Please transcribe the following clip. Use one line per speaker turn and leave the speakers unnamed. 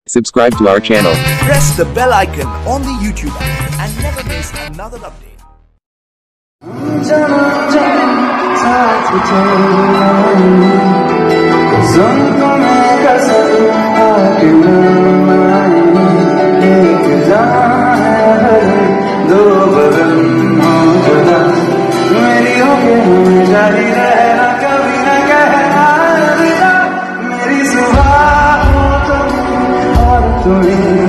Subscribe to our channel.
Press the bell icon on the YouTube app and never miss another update.
janam janam saath chalna zanko mein kasam aake manaye ek jaan hai do badan ho juda meri hoke hame jari rehna kabhi na kehna alvida meri subah ho tum aur tumhe